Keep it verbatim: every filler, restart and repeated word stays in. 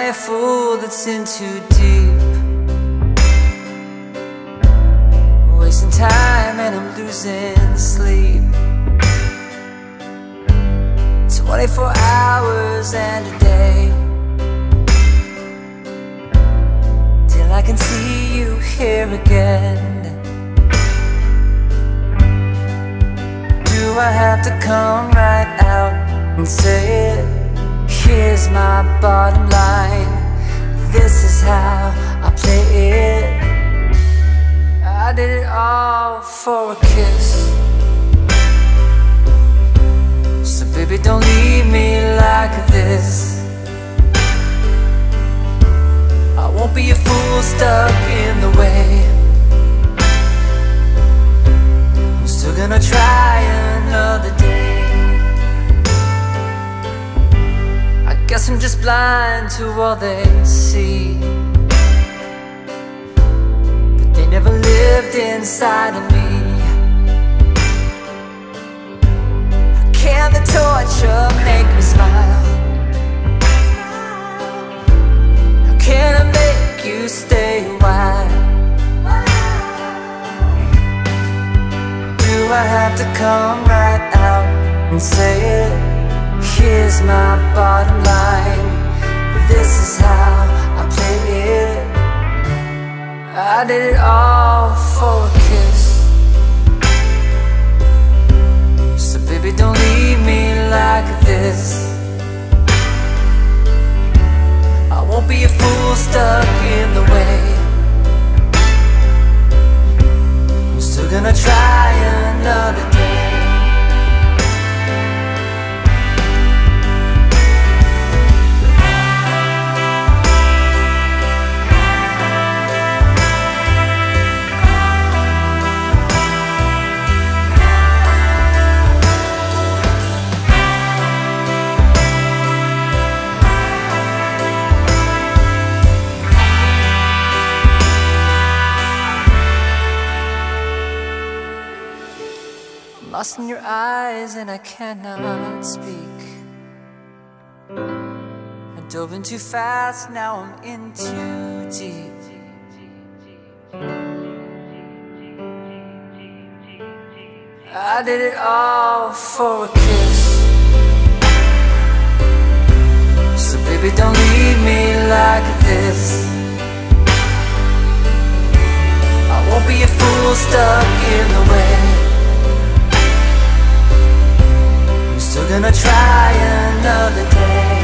a fool that's in too deep, wasting time and I'm losing sleep. Twenty-four hours and a day till I can see you here again. Do I have to come right out and say it? Here's my bottom line, this is how I play it. I did it all for a kiss, so baby don't leave me like this. I won't be a fool stuck in the way, I'm still gonna try another day. I guess I'm just blind to all they see, but they never lived inside of me. Can the torture make me smile? How can I make you stay a while? Do I have to come right out and say it? Here's my bottom line, this is how I play it. I did it all for a kiss, so baby don't leave me like this. I won't be a fool stuck in the way, I'm still gonna try another day. Lost in your eyes and I cannot speak. I dove in too fast, now I'm in too deep. I did it all for a kiss, so baby don't leave me like this. I won't be a fool stuck in the way, still gonna try another day.